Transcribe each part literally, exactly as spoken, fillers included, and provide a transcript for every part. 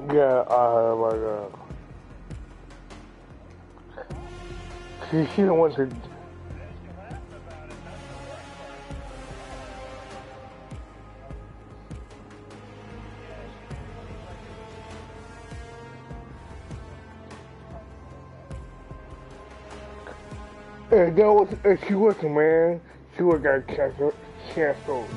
Yeah, I heard about that. She, she don't want to. And that was, and she wasn't, man. She would got canceled. Canceled.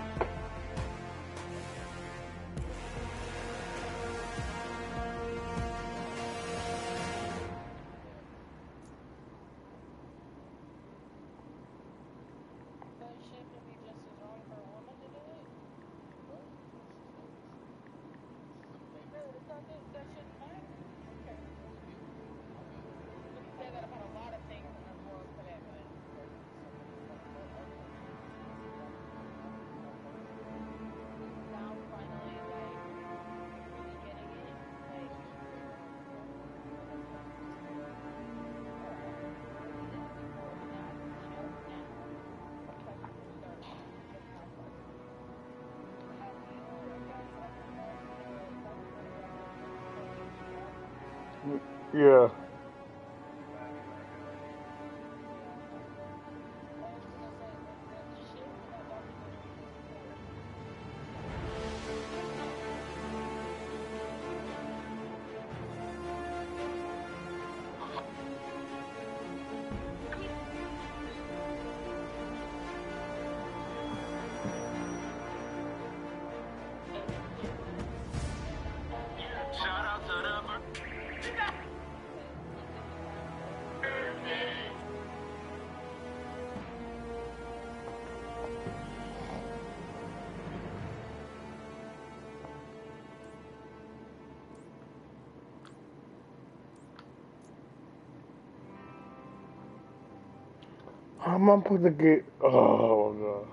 Yeah. How am I supposed to get? Oh god.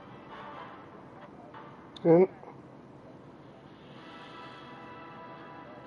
And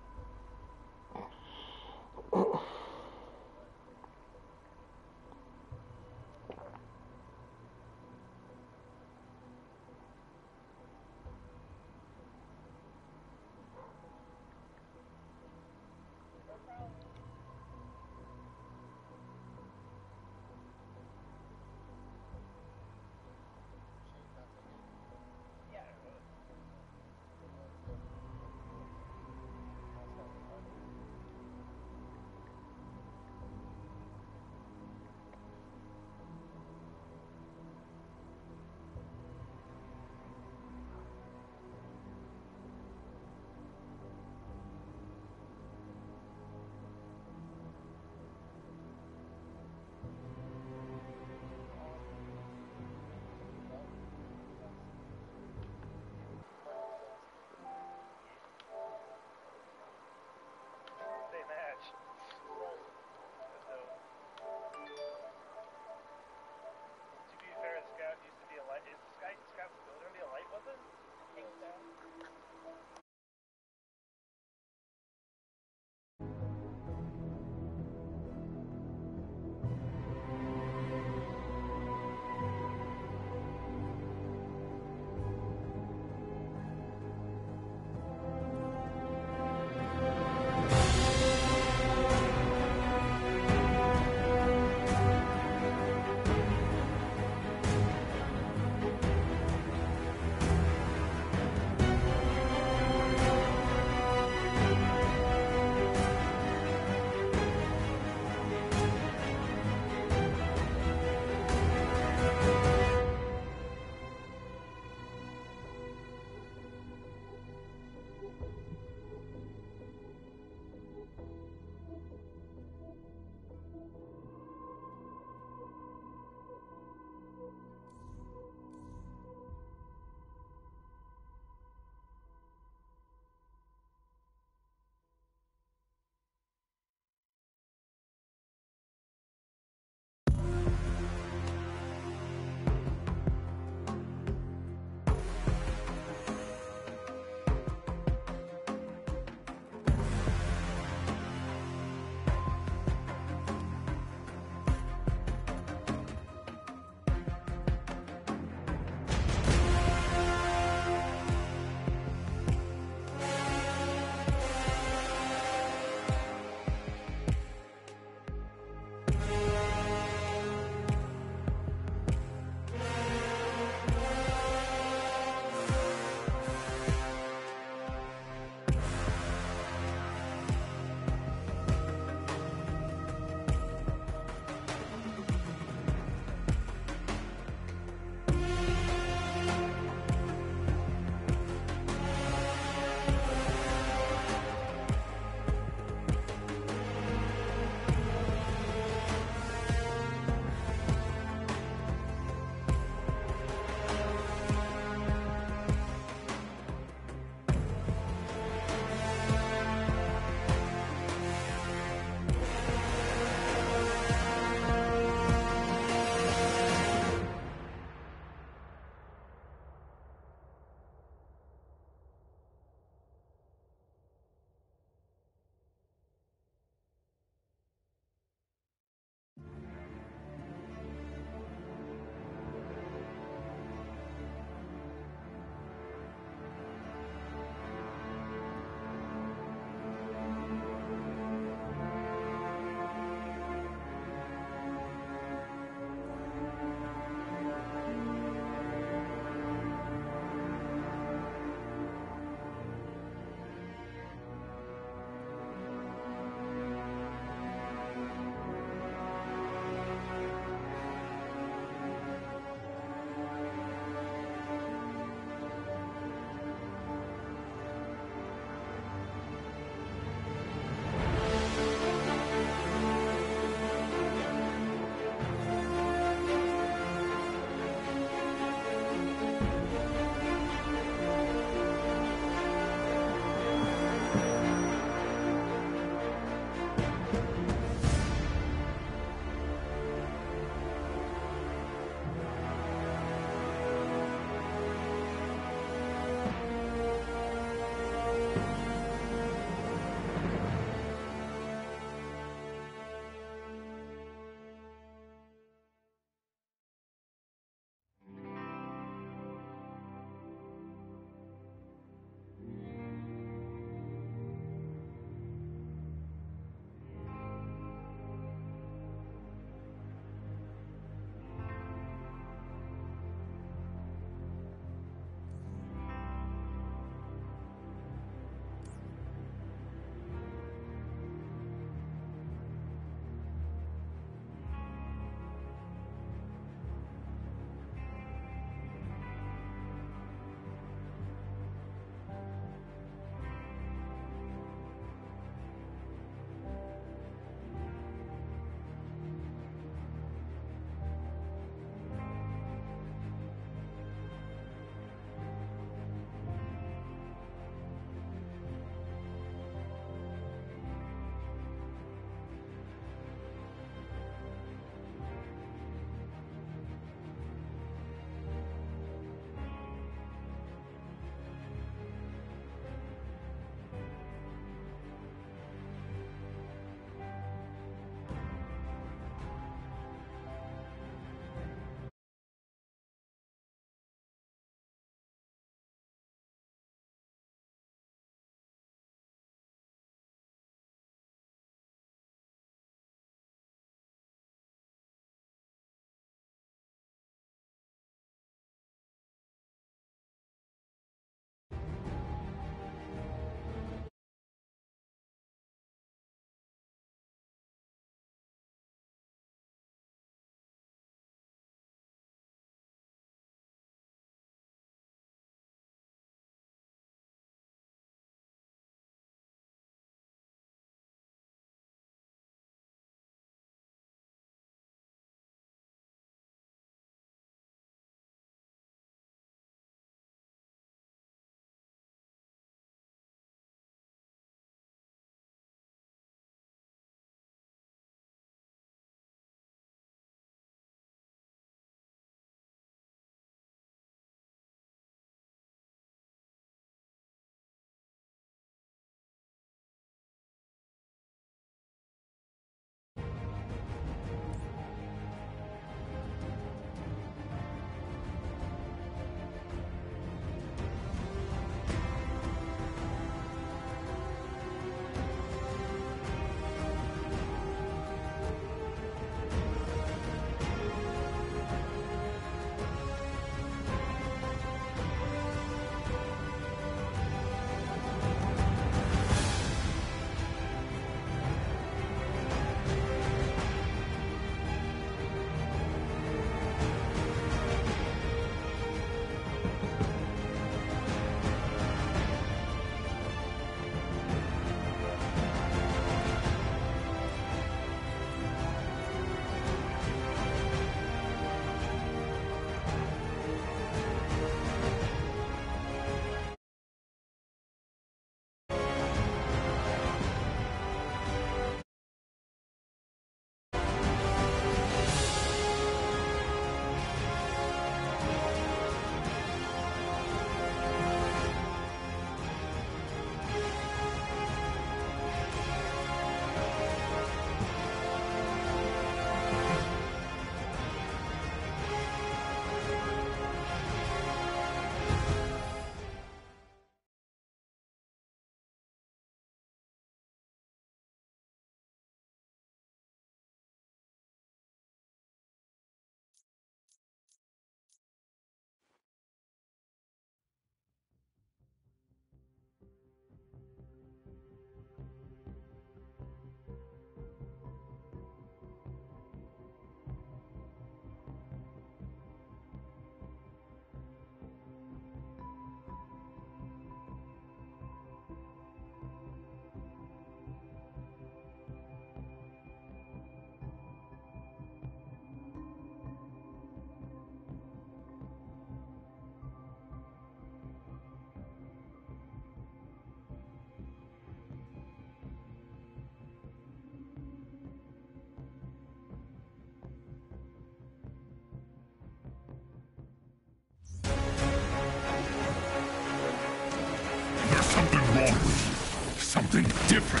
wrong. Something different.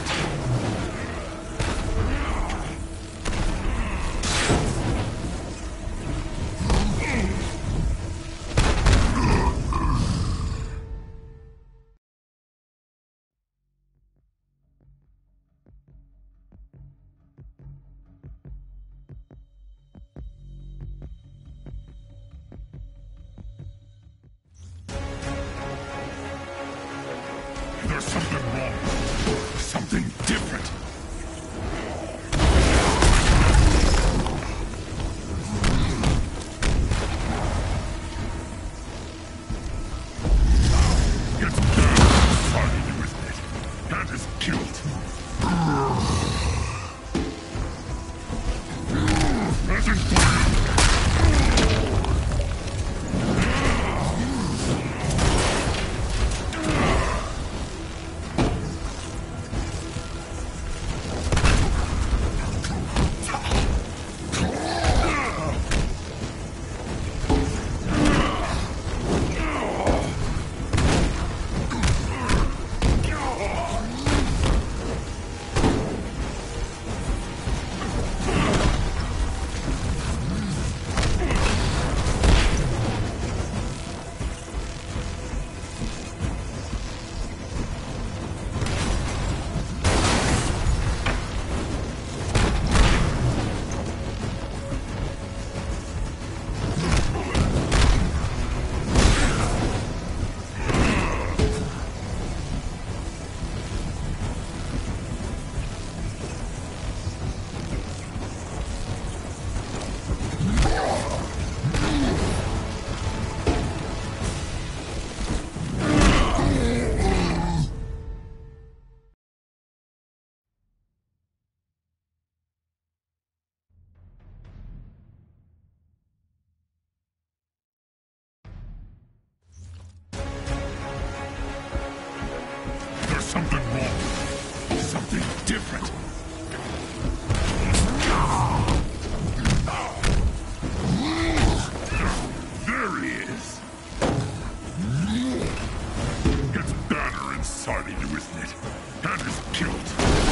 There's something wrong. Something different. It's bad. Sorry, you isn't it? That is killed. Present fire. Something wrong. Something different. There he is. It's Banner inside of you, isn't it? That is killed.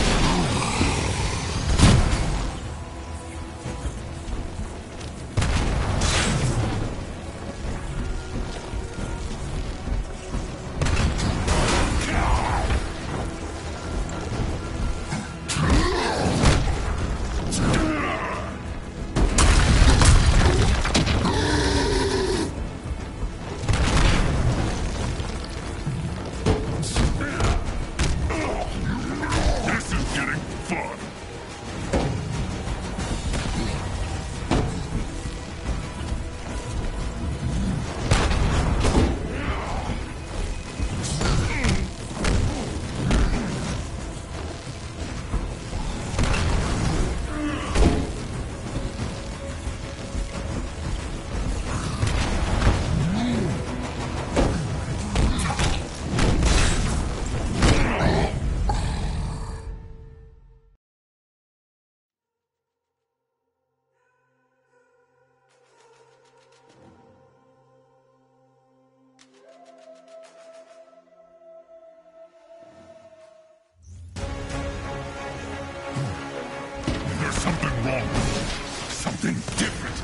Something wrong. Something different.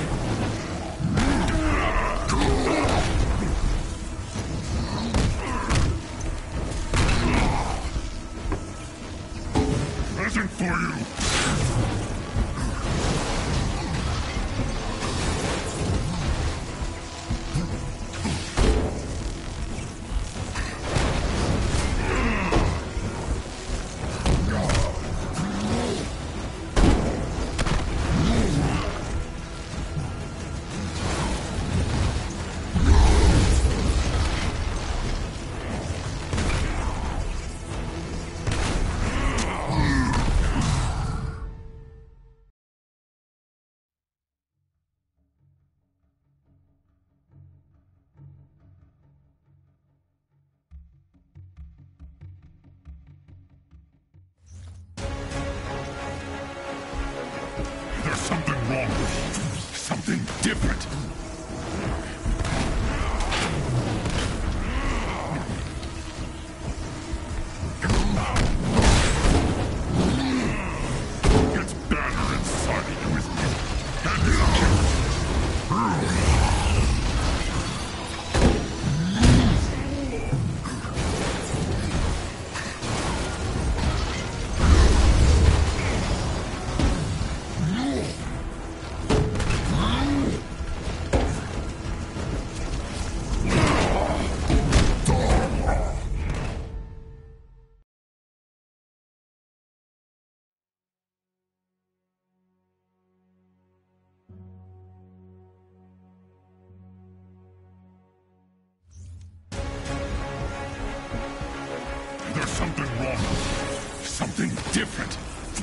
Present for you. There's something wrong. Something different. something wrong. Something different.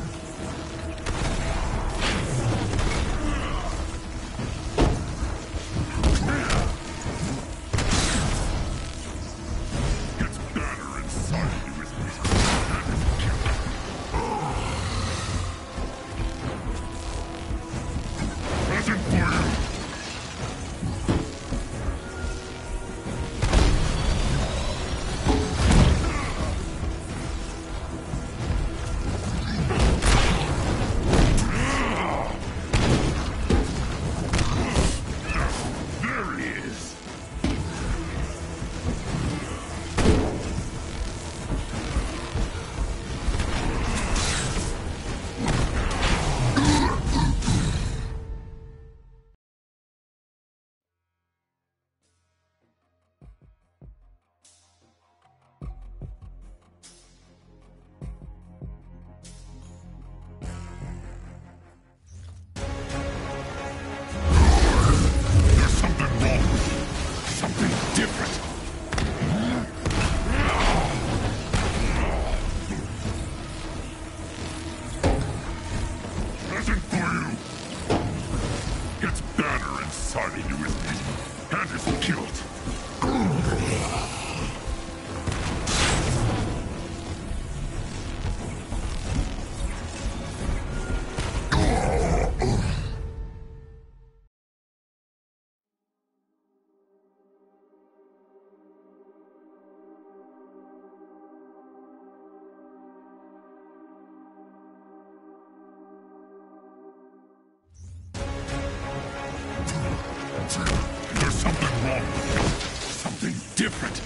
Gets better inside you, isn't it? Present for you. There's something wrong with you. Something different.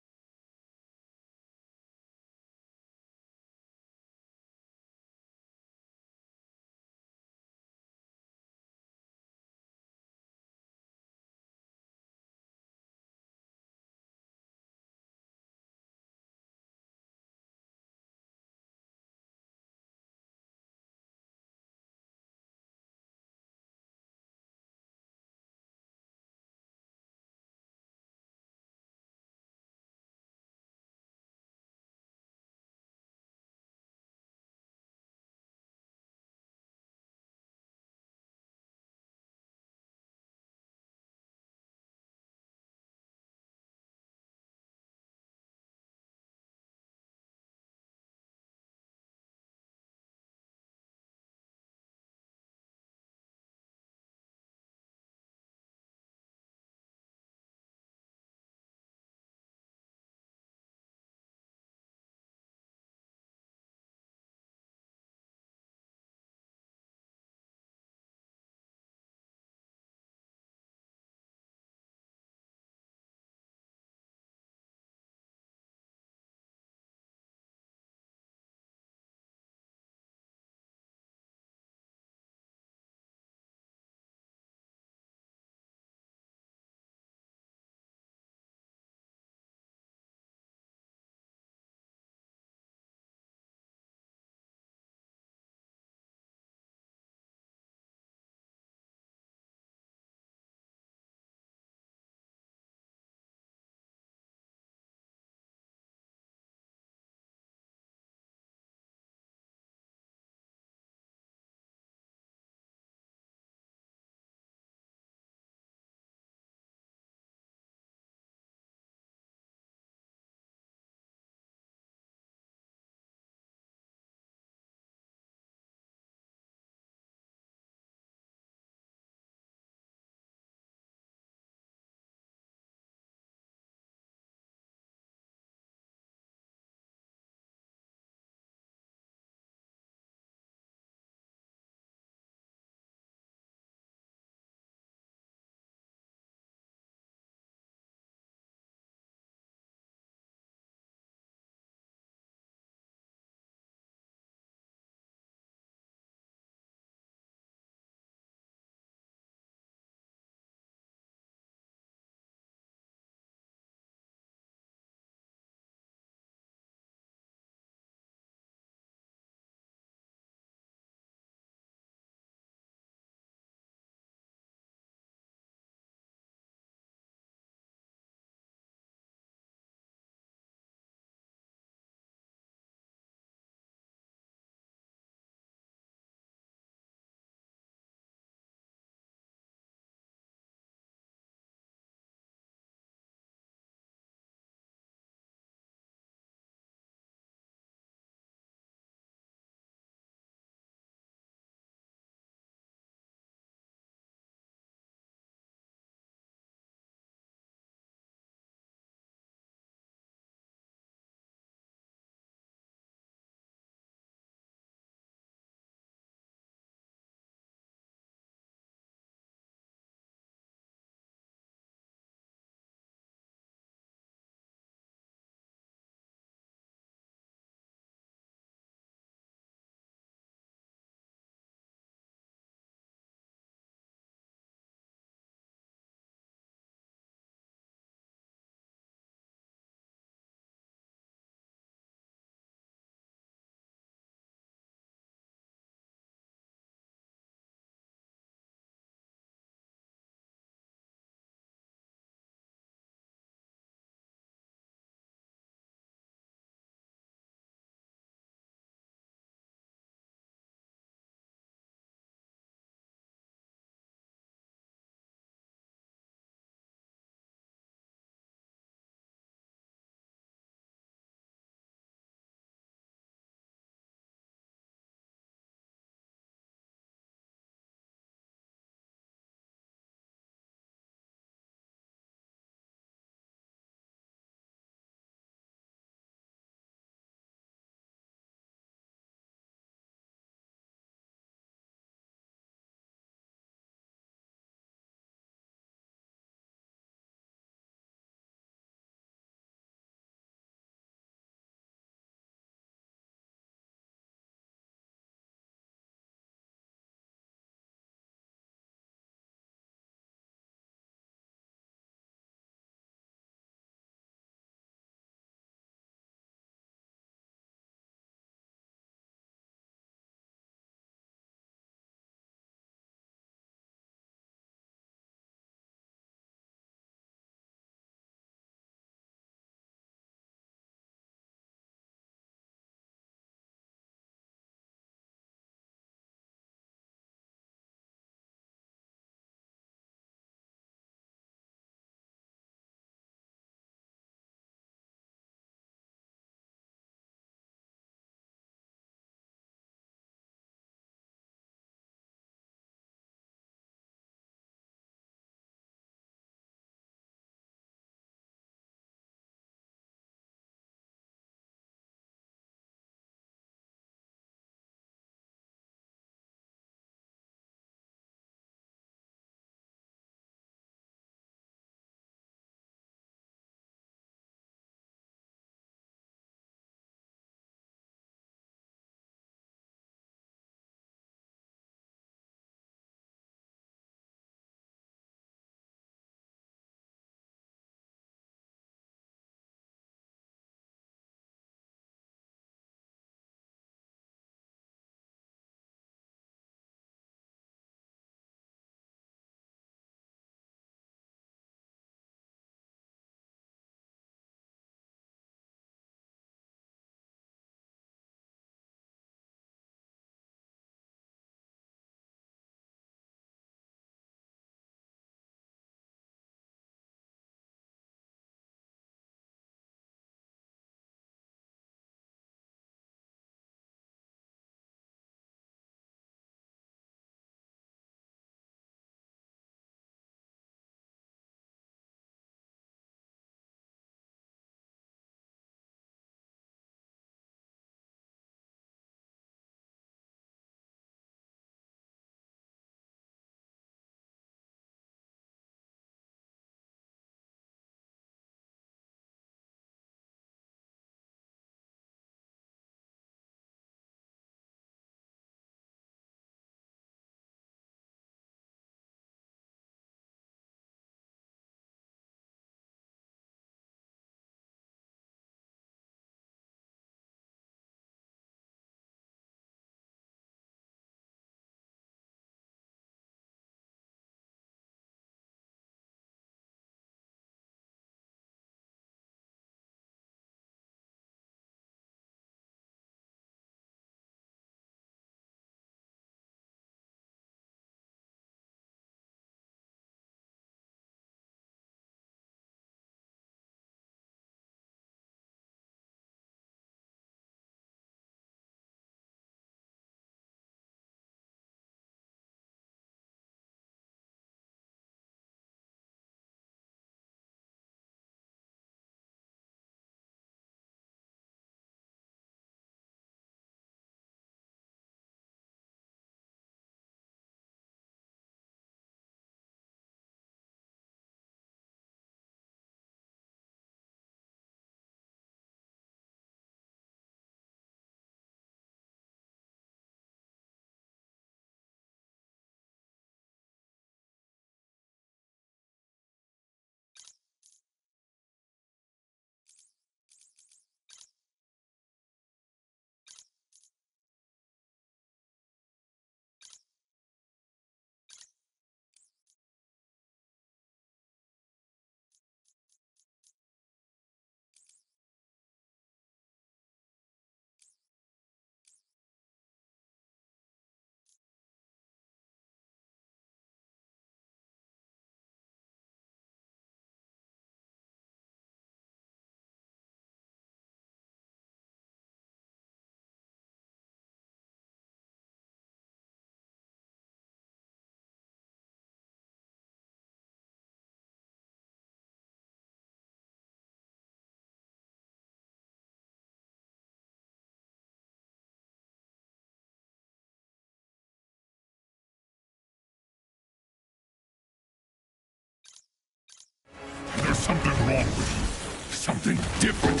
Something different.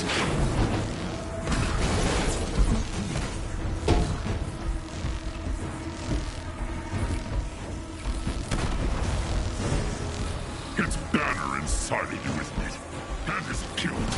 It's Banner inside of you, isn't it? And his guilt.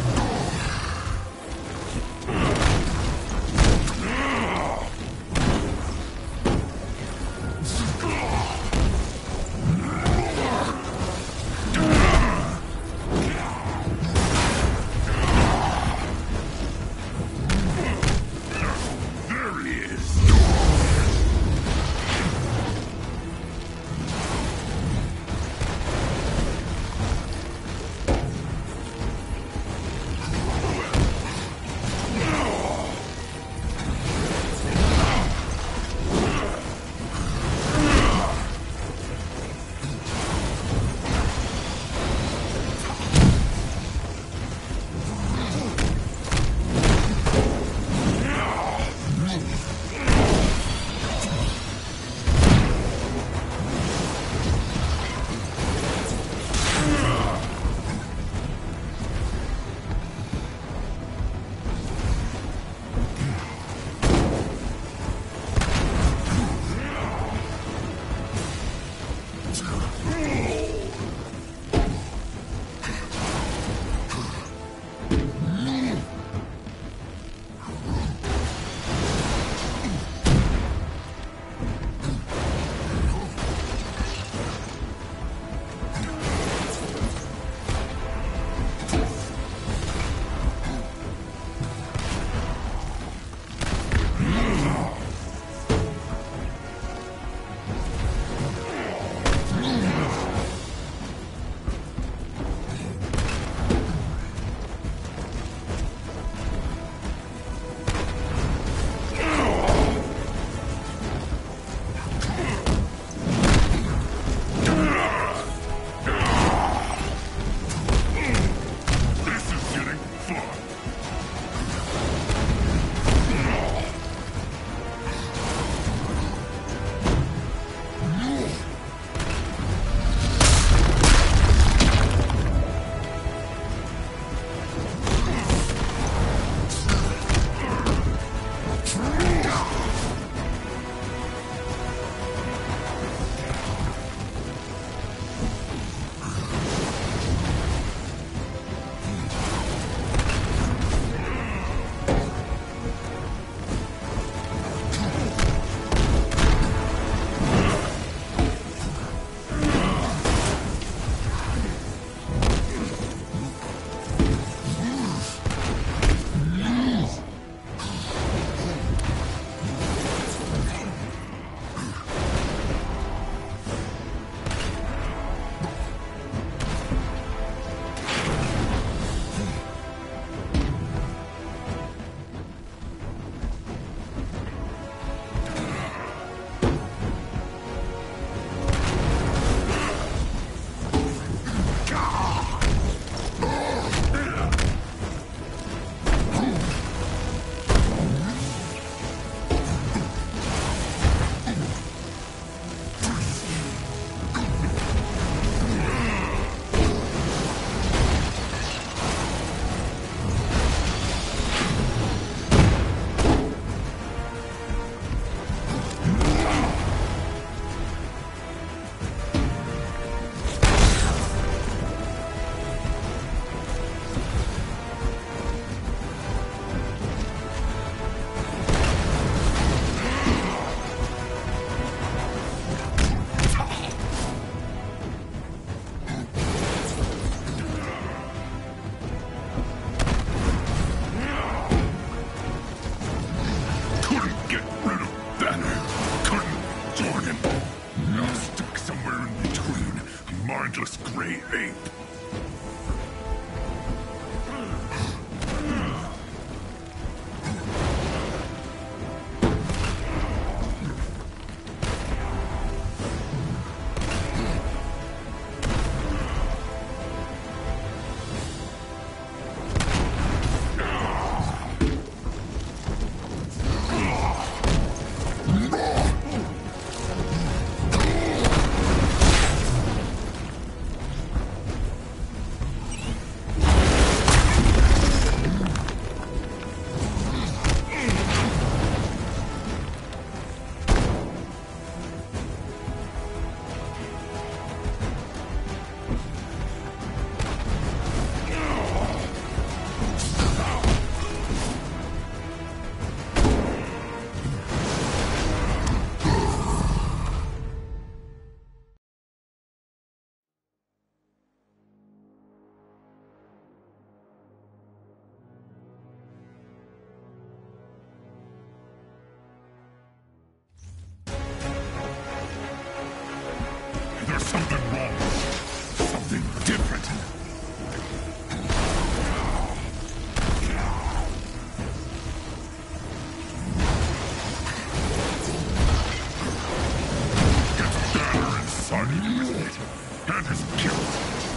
mindless gray ape. is killed.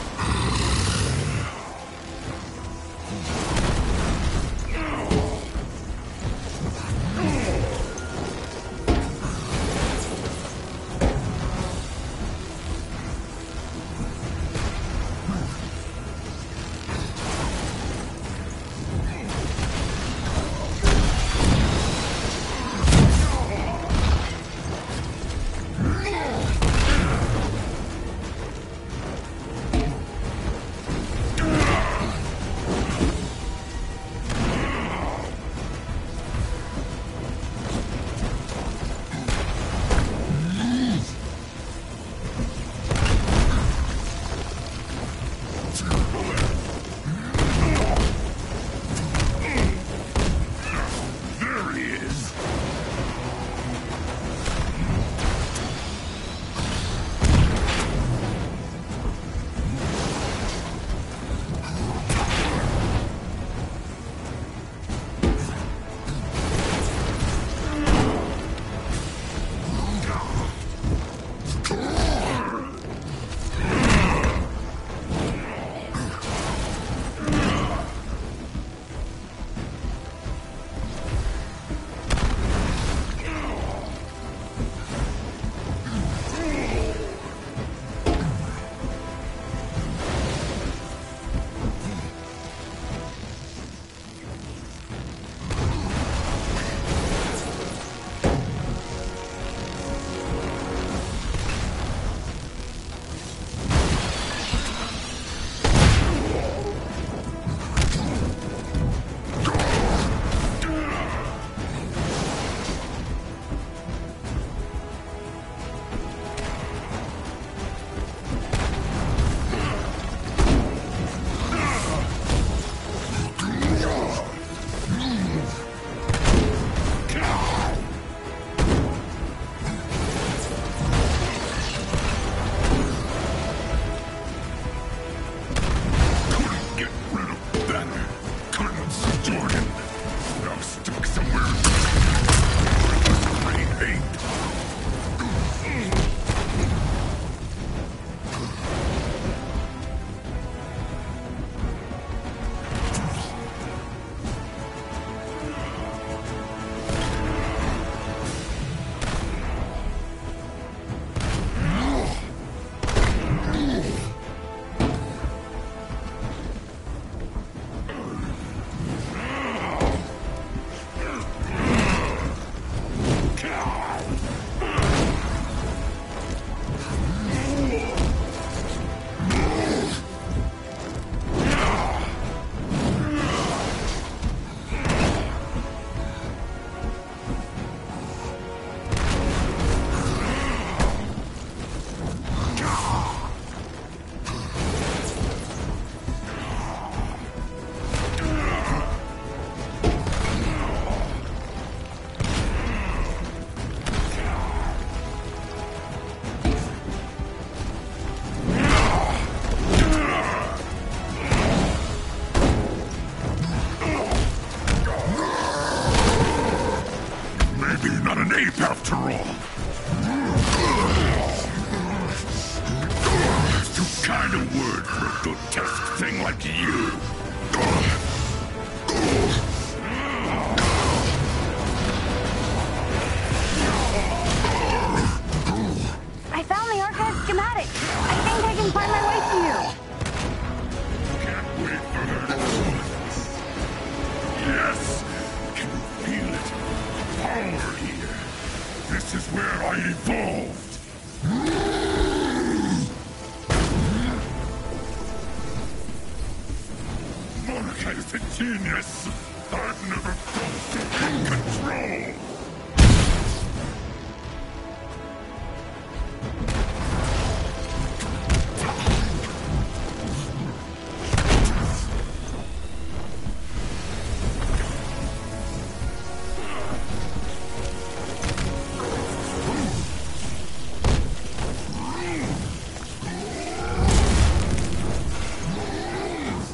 Genius! I've never felt so in control!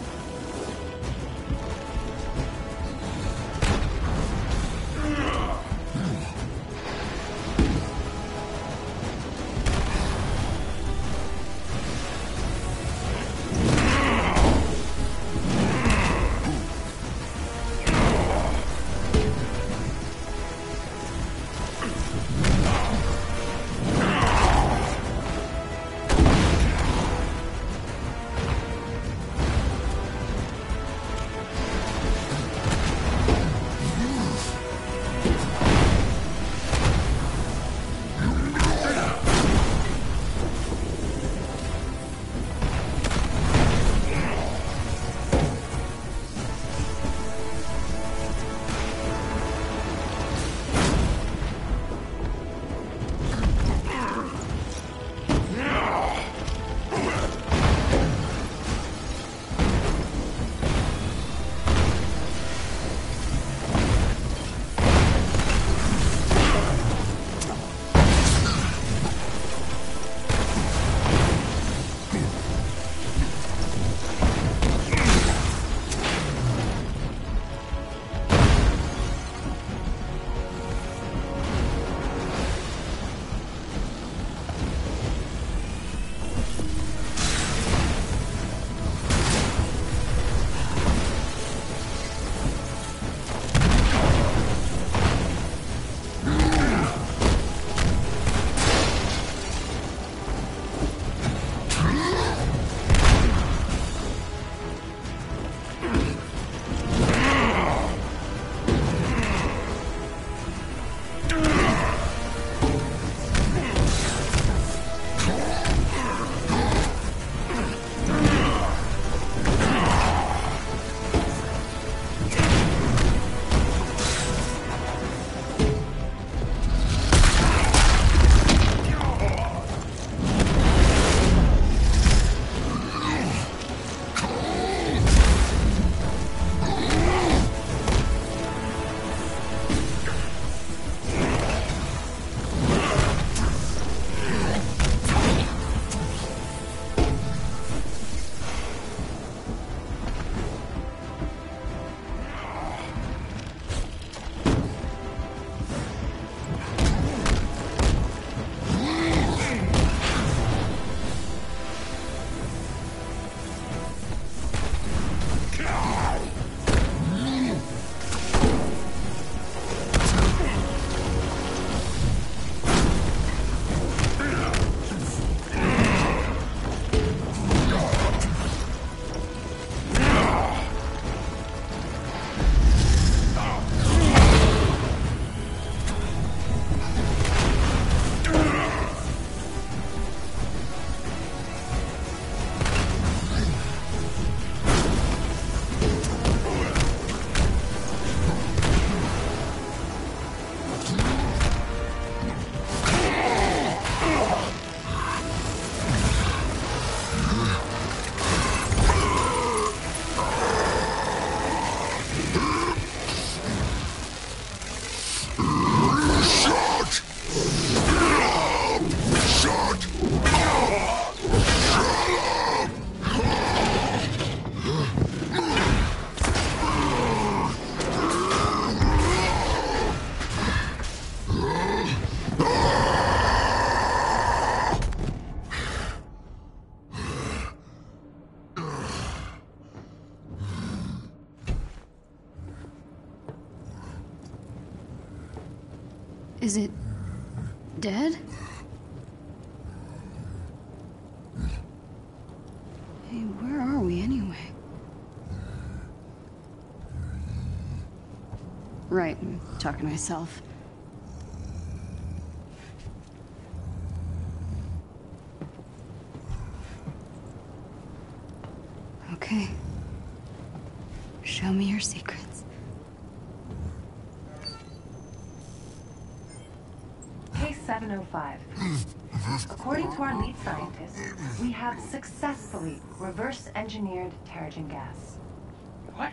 Ugh! Is it dead? Hey, where are we anyway? Right, I'm talking to myself. Okay. Show me your secrets. Case seven oh five. According to our lead scientist, we have successfully reverse-engineered Terrigen gas. What?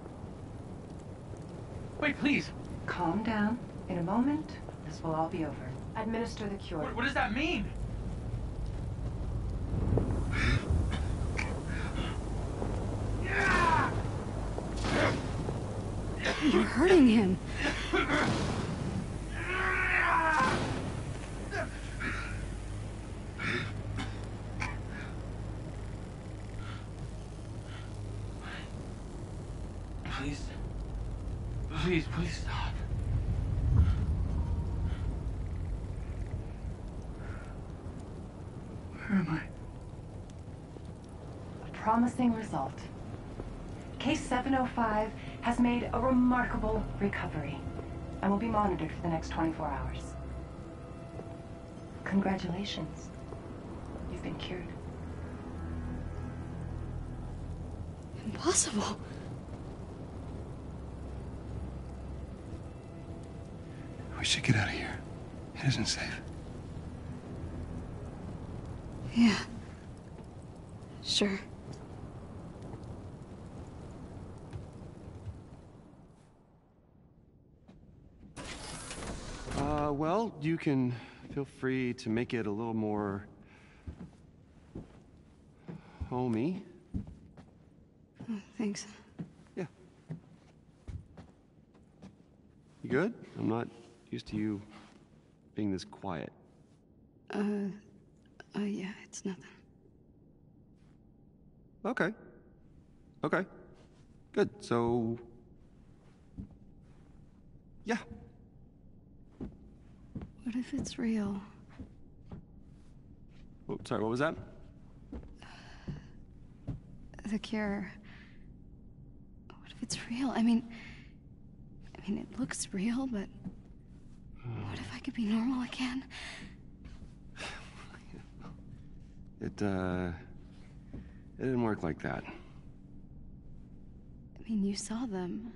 Wait, please. Calm down. In a moment, this will all be over. Administer the cure. What, what does that mean? You're hurting him. Please. Please, please stop. Where am I? A promising result. Case seven oh five has made a remarkable recovery and will be monitored for the next twenty-four hours. Congratulations. You've been cured. Impossible. We should get out of here. It isn't safe. Yeah. Sure. Uh, well, you can feel free to make it a little more homey. Oh, thanks. Yeah. You good? I'm not used to you being this quiet. Uh, uh, yeah, it's nothing. Okay. Okay. Good. So, yeah. What if it's real? Oh, sorry, what was that? The cure. What if it's real? I mean, I mean, it looks real, but what if I could be normal again? It, uh, it didn't work like that. I mean, you saw them.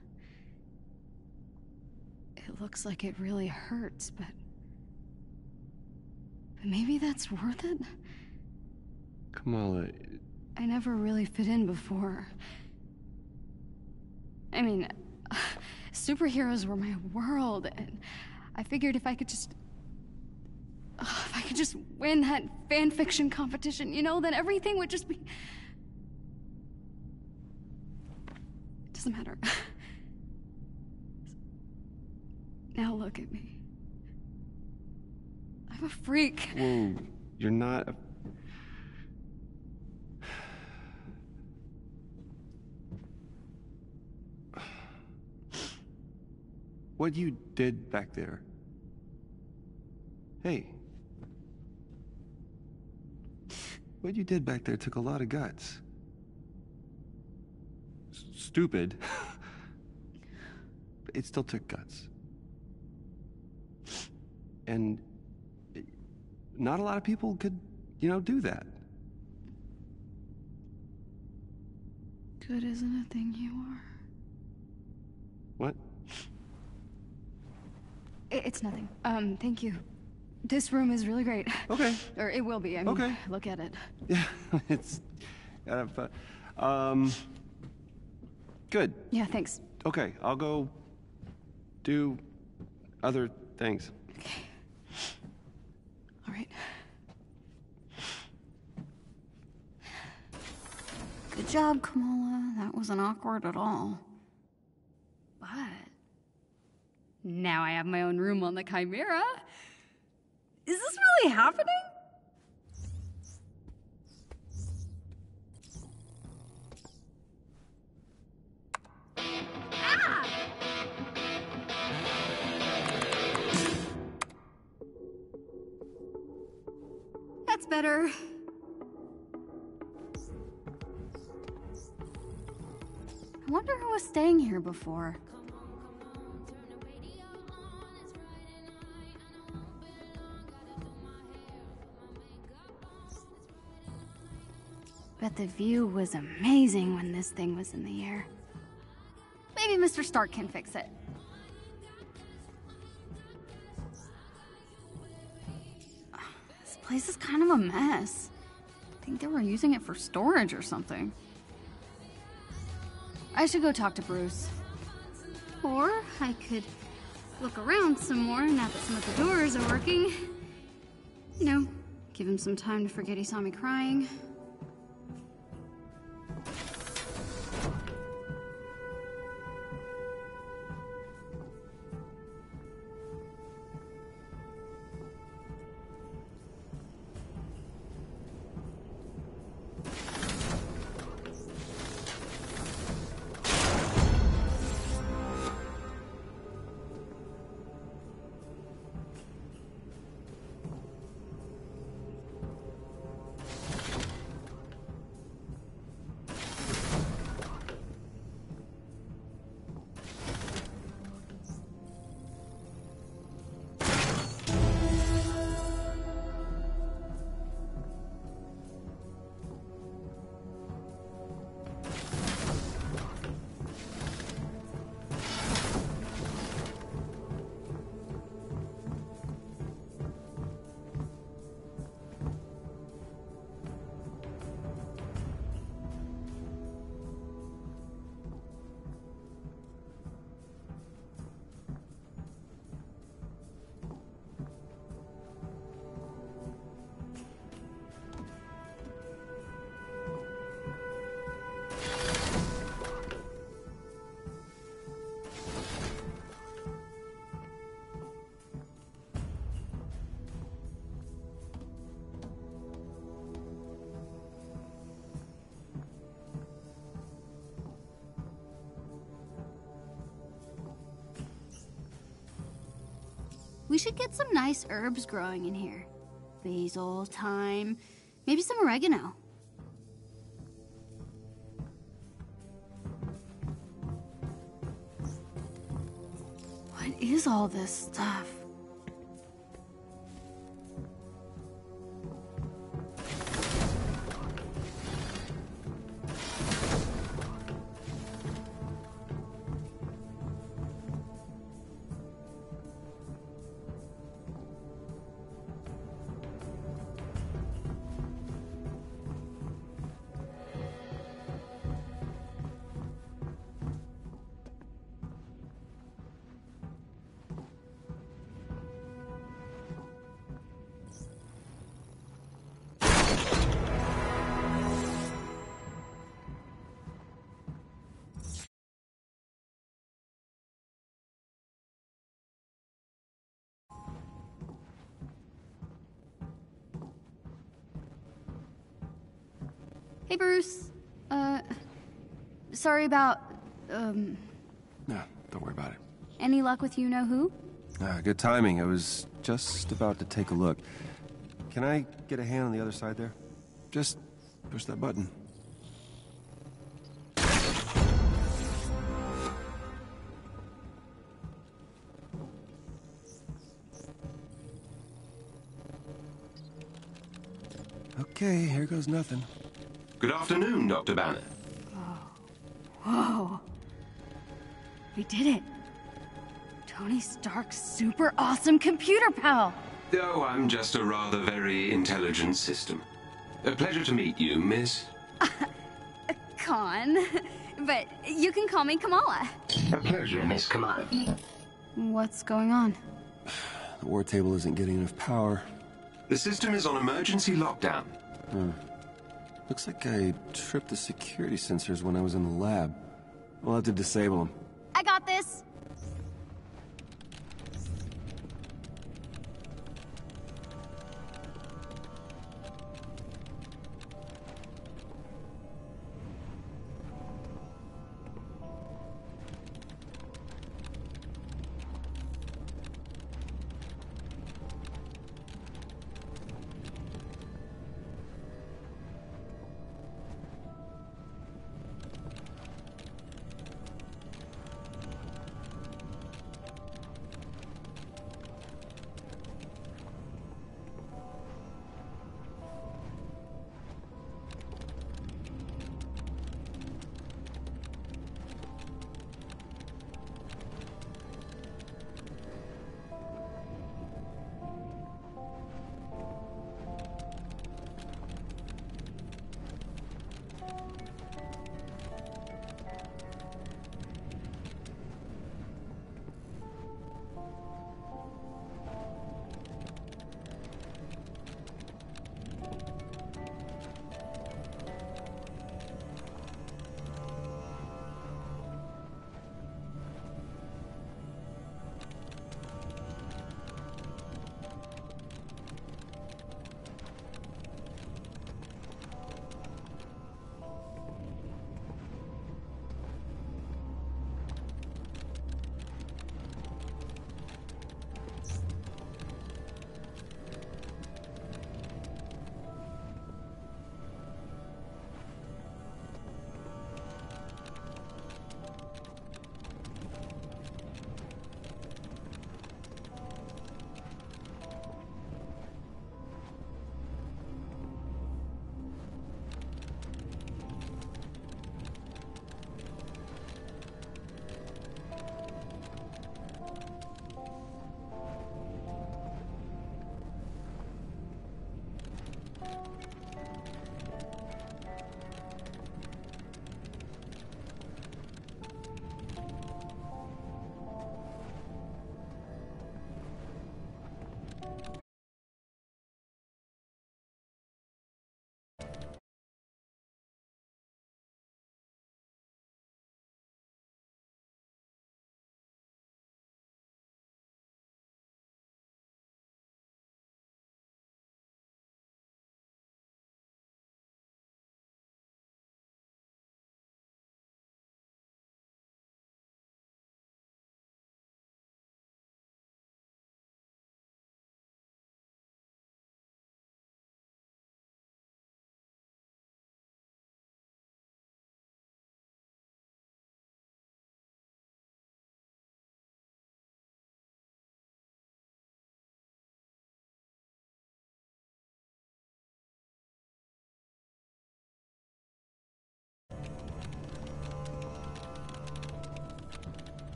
It looks like it really hurts, but... But maybe that's worth it? Kamala... I never really fit in before. I mean, superheroes were my world, and I figured if I could just... If I could just win that fan fiction competition, you know, then everything would just be... It doesn't matter. Now look at me. I'm a freak. Whoa, you're not a... What you did back there. Hey. What you did back there took a lot of guts. S- stupid. But it still took guts. And not a lot of people could, you know, do that. Good isn't a thing you are. What? It's nothing. Um, thank you. This room is really great. Okay. Or it will be. I mean, Okay. Look at it. Yeah, it's kind of fun. Um, good. Yeah, thanks. Okay, I'll go do other things. Okay. All right. Good job, Kamala. That wasn't awkward at all. But now I have my own room on the Chimera. Is this really happening? better. I wonder who was staying here before. Bet the view was amazing when this thing was in the air. Maybe Mister Stark can fix it. This place is kind of a mess. I think they were using it for storage or something. I should go talk to Bruce. Or I could look around some more now that some of the doors are working. You know, give him some time to forget he saw me crying. We should get some nice herbs growing in here. Basil, thyme, maybe some oregano. What is all this stuff? Hey, Bruce. Uh, sorry about, um... No, don't worry about it. Any luck with you-know-who? Ah, good timing. I was just about to take a look. Can I get a hand on the other side there? Just push that button. Okay, here goes nothing. Good afternoon, Doctor Banner. Whoa. We did it. Tony Stark's super awesome computer pal. Oh, I'm just a rather very intelligent system. A pleasure to meet you, Miss. Khan. But you can call me Kamala. A pleasure, Miss Kamala. What's going on? The war table isn't getting enough power. The system is on emergency lockdown. Hmm. Looks like I tripped the security sensors when I was in the lab. We'll have to disable them. I got this.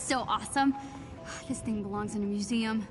so awesome. This thing belongs in a museum.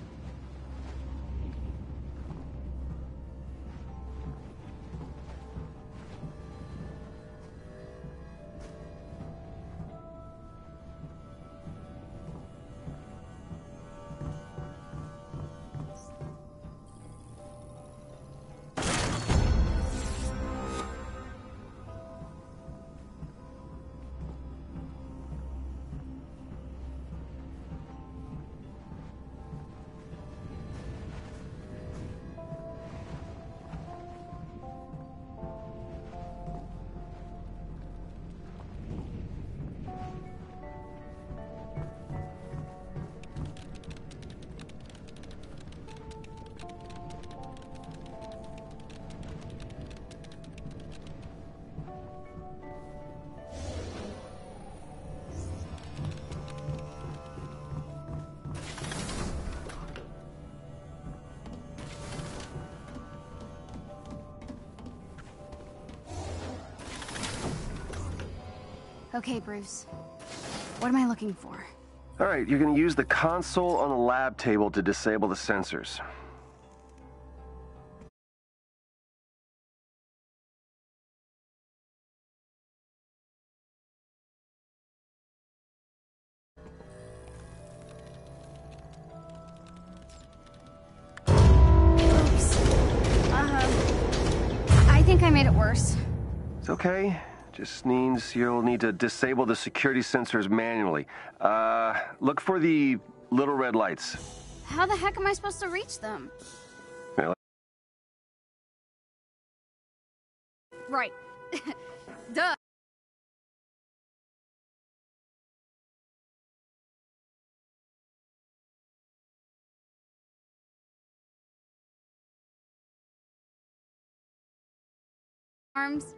Okay, Bruce. What am I looking for? All right, you're gonna use the console on the lab table to disable the sensors. Oops. Uh, I think I made it worse. It's okay. Just means you'll need to disable the security sensors manually. Uh, look for the little red lights. How the heck am I supposed to reach them? Really? Right. Duh. Arms.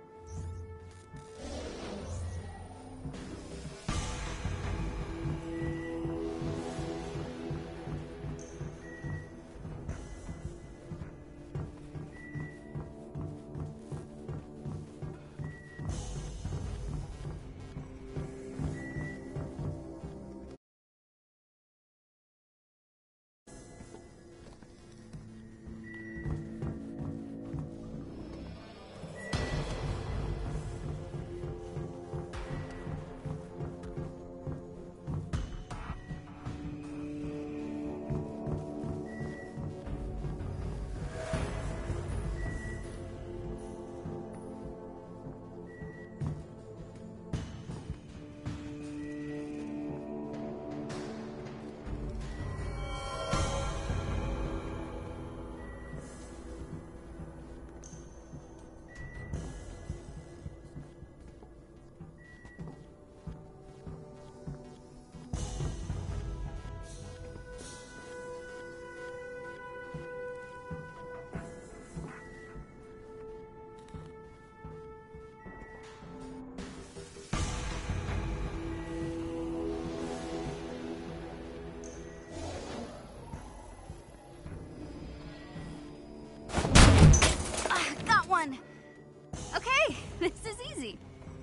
Okay, this is easy.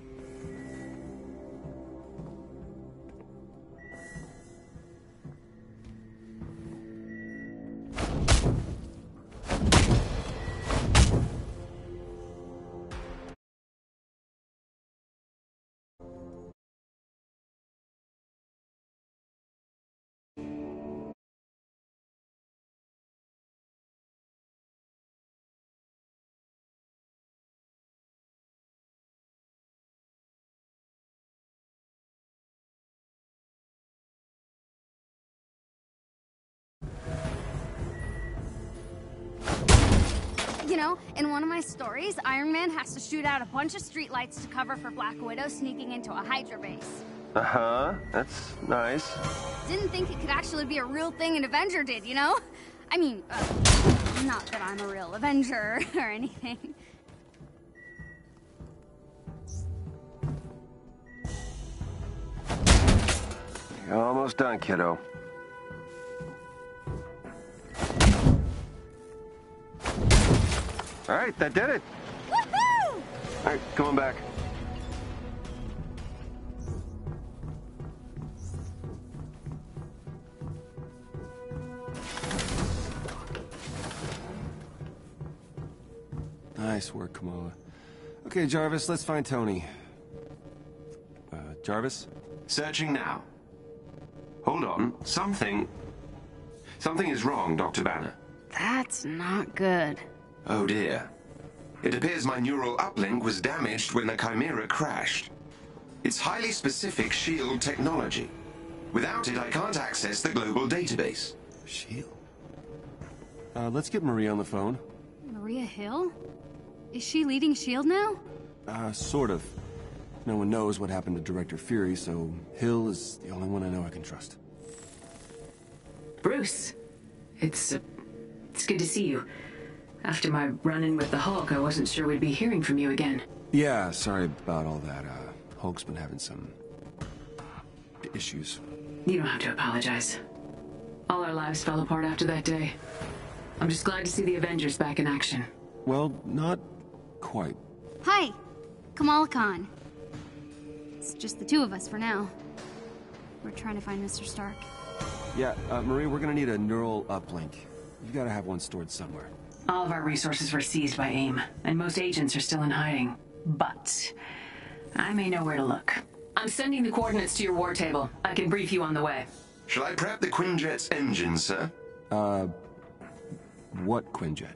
You know, in one of my stories, Iron Man has to shoot out a bunch of streetlights to cover for Black Widow sneaking into a Hydra base. Uh-huh, that's nice. Didn't think it could actually be a real thing an Avenger did, you know? I mean, uh, not that I'm a real Avenger or anything. You're almost done, kiddo. All right, that did it. Woohoo! All right, come on back. Nice work, Kamala. Okay, Jarvis, let's find Tony. Uh, Jarvis? Searching now. Hold on. Something... Something is wrong, Doctor Banner. That's not good. Oh dear. It appears my neural uplink was damaged when the Chimera crashed. It's highly specific SHIELD technology. Without it, I can't access the global database. SHIELD? Uh, let's get Maria on the phone. Maria Hill? Is she leading SHIELD now? Uh, sort of. No one knows what happened to Director Fury, so Hill is the only one I know I can trust. Bruce, it's, uh, it's good to see you. After my run-in with the Hulk, I wasn't sure we'd be hearing from you again. Yeah, sorry about all that. Uh, Hulk's been having some... issues. You don't have to apologize. All our lives fell apart after that day. I'm just glad to see the Avengers back in action. Well, not quite. Hi, Kamala Khan. It's just the two of us for now. We're trying to find Mister Stark. Yeah, uh, Marie, we're gonna need a neural uplink. You gotta have one stored somewhere. All of our resources were seized by AIM, and most agents are still in hiding. But I may know where to look. I'm sending the coordinates to your war table. I can brief you on the way. Shall I prep the Quinjet's engine, sir? Uh, what Quinjet?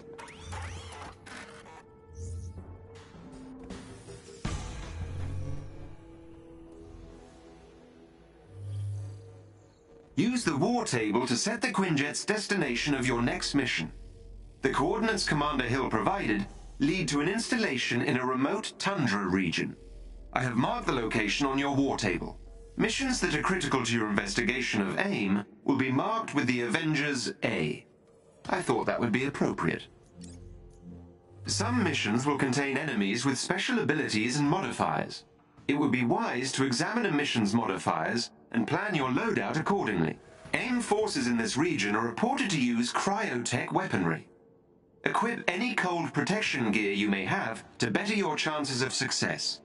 Use the war table to set the Quinjet's destination of your next mission. The coordinates Commander Hill provided lead to an installation in a remote tundra region. I have marked the location on your war table. Missions that are critical to your investigation of AIM will be marked with the Avengers A. I thought that would be appropriate. Some missions will contain enemies with special abilities and modifiers. It would be wise to examine a mission's modifiers and plan your loadout accordingly. AIM forces in this region are reported to use cryotech weaponry. Equip any cold protection gear you may have to better your chances of success.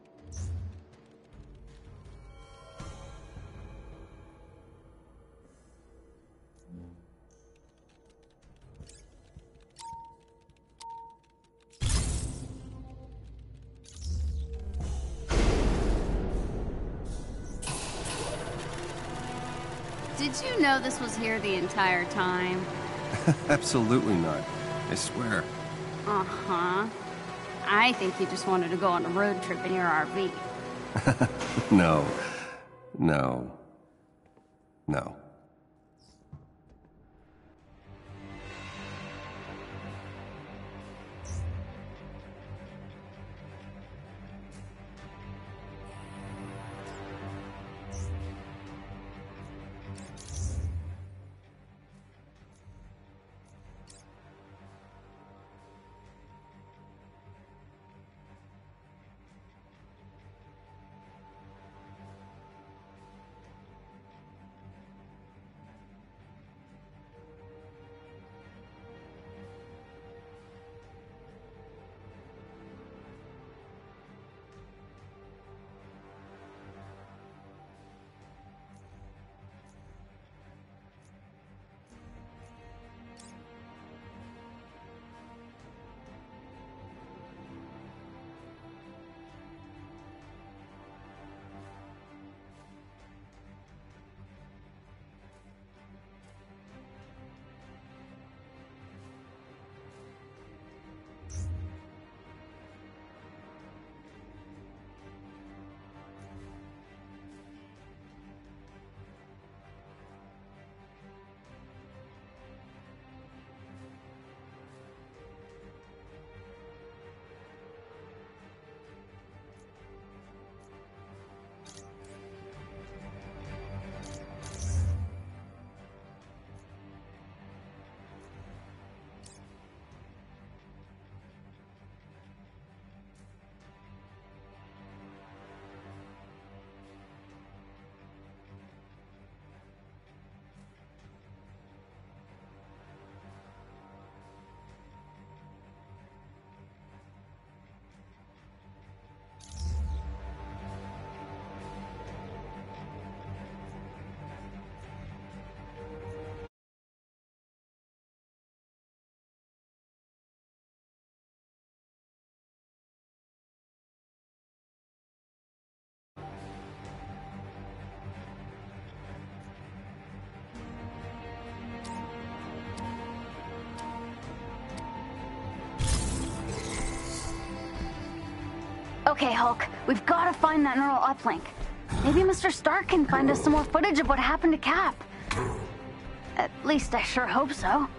Did you know this was here the entire time? Absolutely not. I swear. Uh-huh. I think you just wanted to go on a road trip in your R V. No. No. No. Okay, Hulk, we've got to find that neural uplink. Maybe Mister Stark can find us some more footage of what happened to Cap. At least I sure hope so.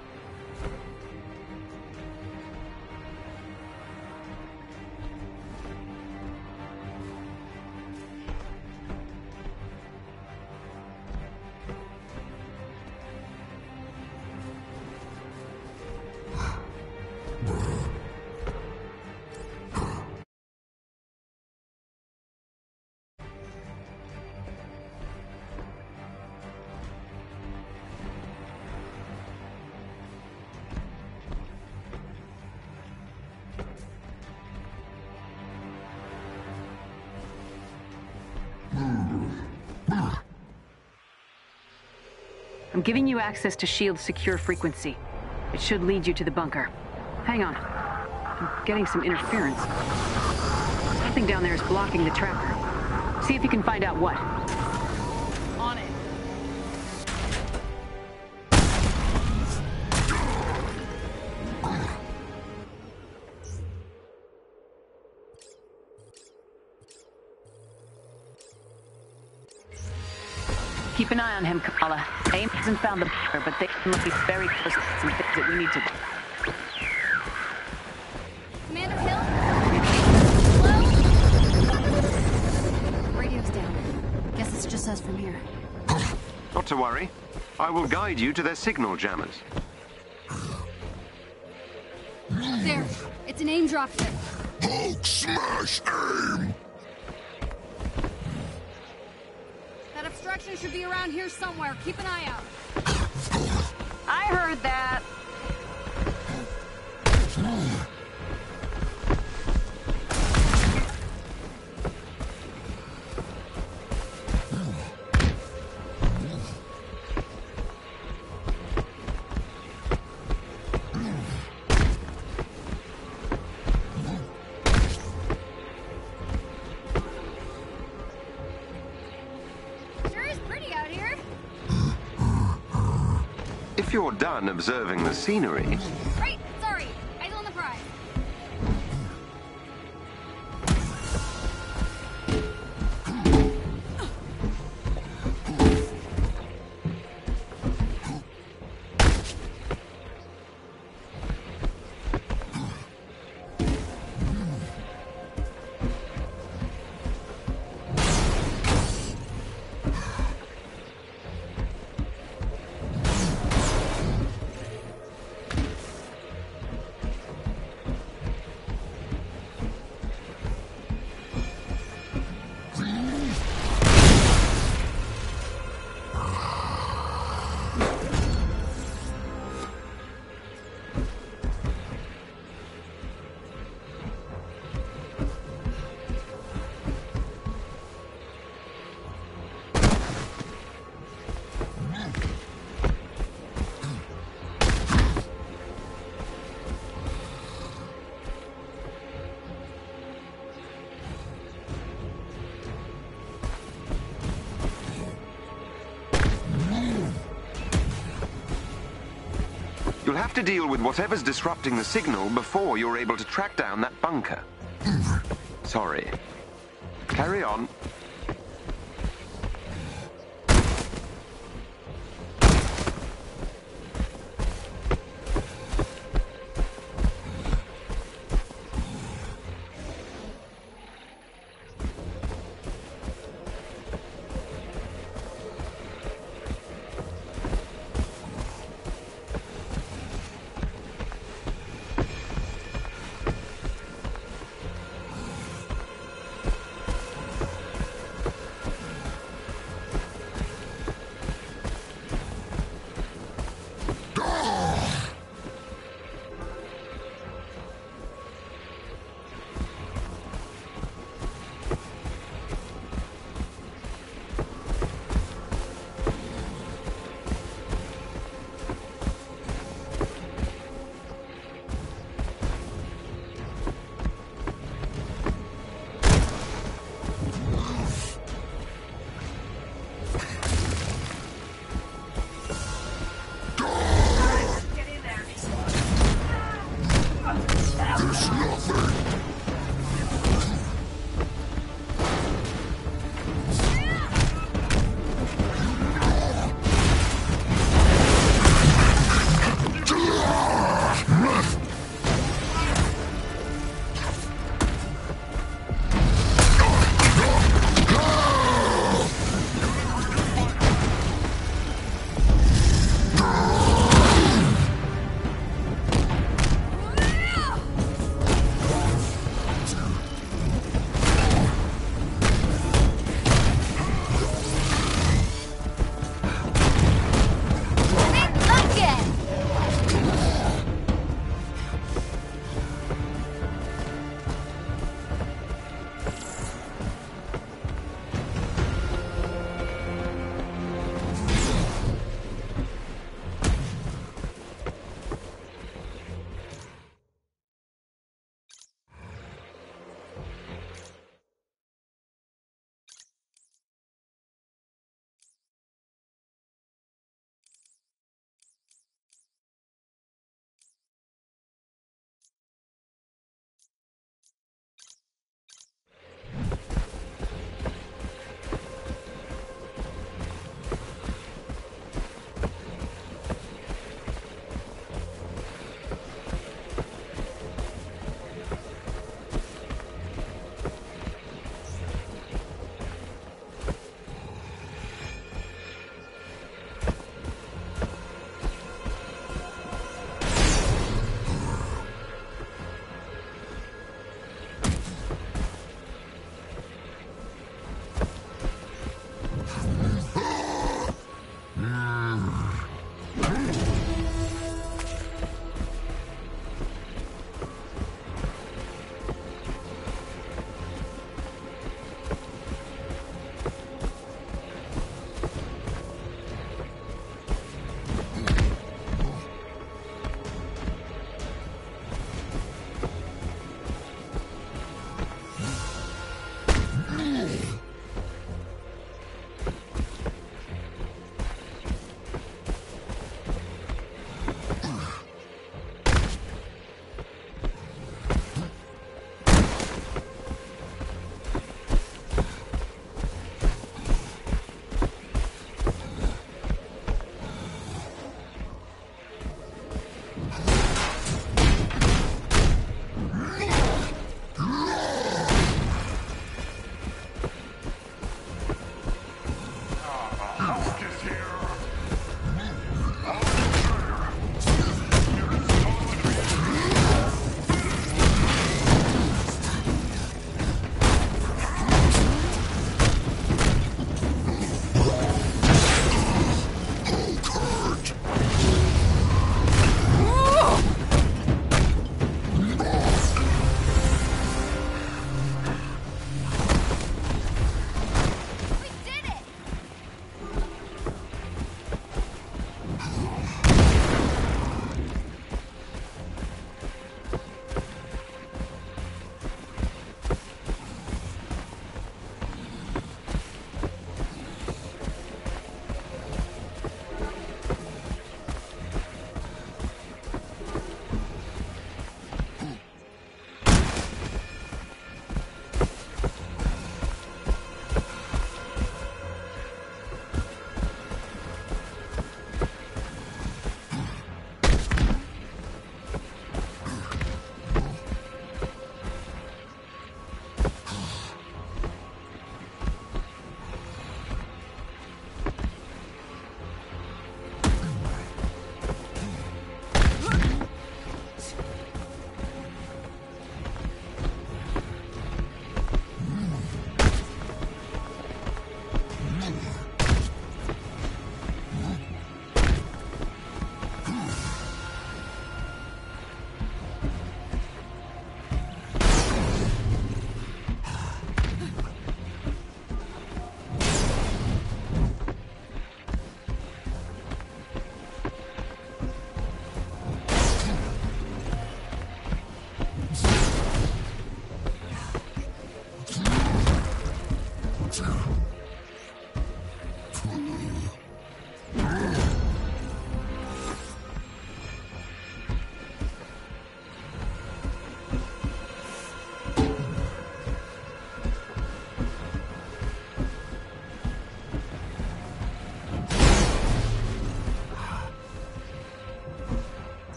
I'm giving you access to SHIELD's secure frequency. It should lead you to the bunker. Hang on. I'm getting some interference. Something down there is blocking the tracker. See if you can find out what. On it. Keep an eye on him, Kamala. AIM hasn't found the bunker, but they must be very close to some things that we need to... Commander Hill? Hello? Radio's down. Guess it's just us from here. Not to worry. I will guide you to their signal jammers. There. It's an AIM dropship. Hulk smash AIM! That obstruction should be around here somewhere. Keep an eye out. I heard that. If you're done observing the scenery... Right, sorry. Eyes on the prize. You'll have to deal with whatever's disrupting the signal before you're able to track down that bunker. Sorry. Carry on.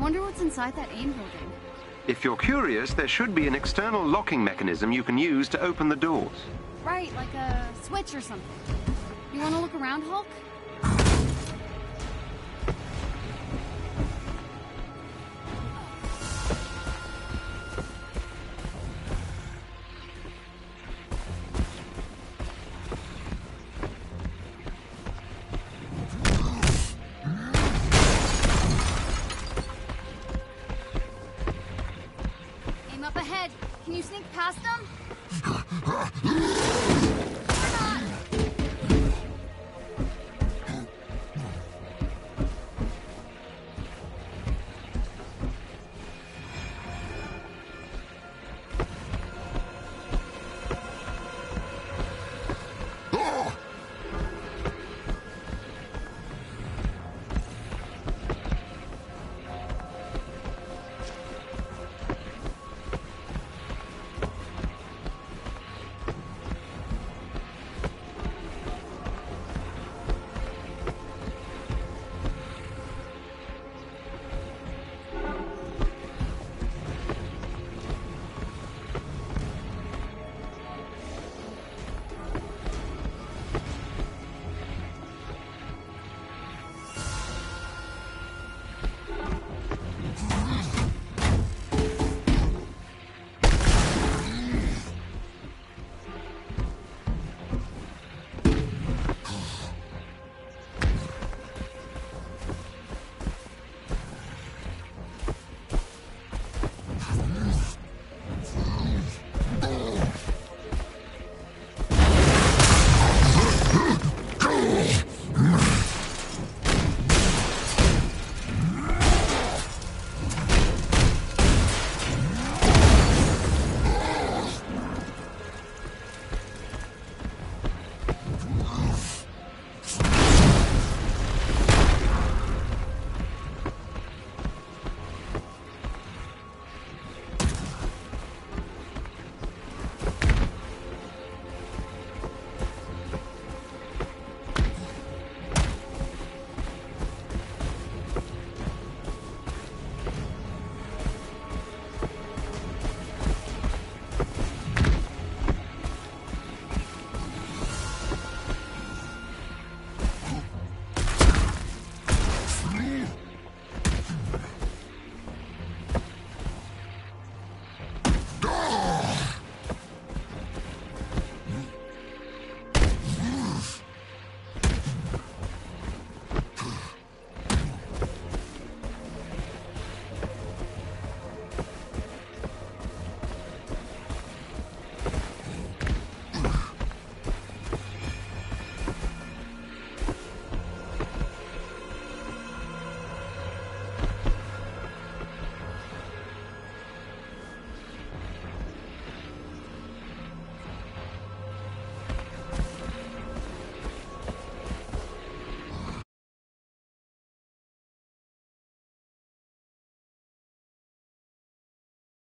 wonder what's inside that AIM building. If you're curious, there should be an external locking mechanism you can use to open the doors. Right, like a switch or something. You want to look around, Hulk? Aim up ahead. Can you sneak past them?